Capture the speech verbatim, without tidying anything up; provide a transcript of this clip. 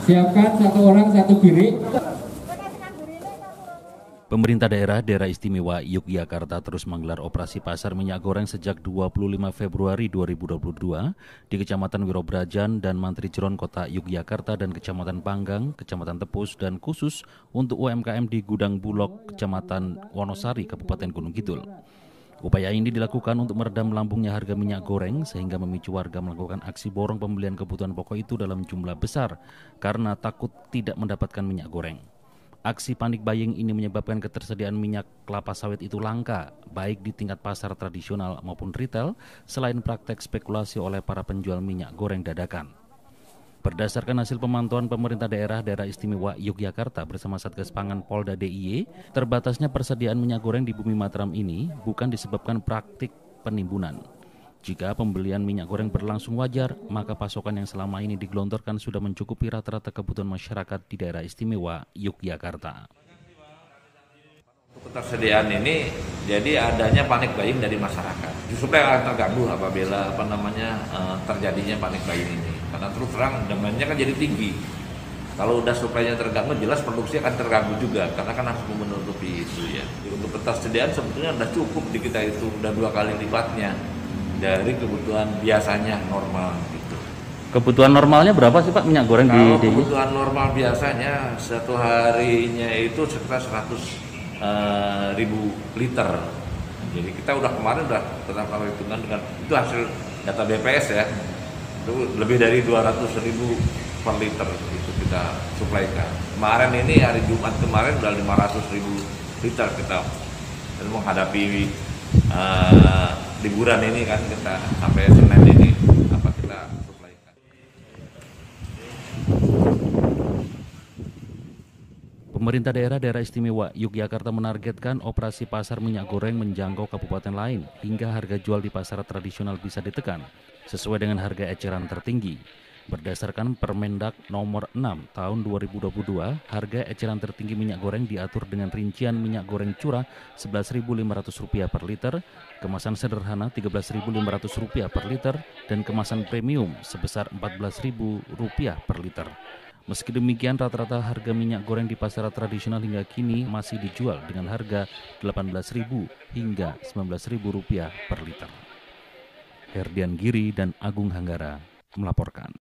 Siapkan satu orang satu piring. Pemerintah daerah Daerah Istimewa Yogyakarta terus menggelar operasi pasar minyak goreng sejak dua puluh lima Februari dua ribu dua puluh dua di Kecamatan Wirobrajan dan Mantri Jeron Kota Yogyakarta dan Kecamatan Panggang, Kecamatan Tepus, dan khusus untuk U M K M di Gudang Bulog, Kecamatan Wonosari, Kabupaten Gunung Kidul. Upaya ini dilakukan untuk meredam melambungnya harga minyak goreng sehingga memicu warga melakukan aksi borong pembelian kebutuhan pokok itu dalam jumlah besar karena takut tidak mendapatkan minyak goreng. Aksi panik buying ini menyebabkan ketersediaan minyak kelapa sawit itu langka, baik di tingkat pasar tradisional maupun retail, selain praktek spekulasi oleh para penjual minyak goreng dadakan. Berdasarkan hasil pemantauan pemerintah daerah Daerah Istimewa Yogyakarta bersama Satgas Pangan Polda D I Y, terbatasnya persediaan minyak goreng di Bumi Mataram ini bukan disebabkan praktik penimbunan. Jika pembelian minyak goreng berlangsung wajar, maka pasokan yang selama ini digelontorkan sudah mencukupi rata-rata kebutuhan masyarakat di Daerah Istimewa Yogyakarta. Ketersediaan ini jadi adanya panik buying dari masyarakat. Justru akan terganggu apabila apa namanya terjadinya panik buying ini. Karena terus terang demandnya kan jadi tinggi. Kalau udah suplainya terganggu, jelas produksi akan terganggu juga karena kan harus menutupi itu ya. Untuk ketersediaan sebetulnya sudah cukup di kita itu, udah dua kali lipatnya dari kebutuhan biasanya normal gitu. Kebutuhan normalnya berapa sih Pak minyak goreng Kalau di D I Y? Kebutuhan normal biasanya satu harinya itu sekitar seratus ribu liter. Jadi kita udah kemarin udah tetap kalau hitungan dengan itu hasil data B P S ya, itu lebih dari dua ratus ribu per liter itu kita suplaikan. Kemarin ini hari Jumat kemarin udah lima ratus ribu liter kita menghadapi uh, liburan ini kan kita sampai Senin ini apa kita suplaikan. Pemerintah daerah Daerah Istimewa Yogyakarta menargetkan operasi pasar minyak goreng menjangkau kabupaten lain hingga harga jual di pasar tradisional bisa ditekan sesuai dengan harga eceran tertinggi. Berdasarkan Permendak nomor enam tahun dua ribu dua puluh dua, harga eceran tertinggi minyak goreng diatur dengan rincian minyak goreng curah sebelas ribu lima ratus rupiah per liter, kemasan sederhana tiga belas ribu lima ratus rupiah per liter, dan kemasan premium sebesar empat belas ribu rupiah per liter. Meski demikian, rata-rata harga minyak goreng di pasar tradisional hingga kini masih dijual dengan harga delapan belas ribu hingga sembilan belas ribu rupiah per liter. Herdian Giri dan Agung Hanggara melaporkan.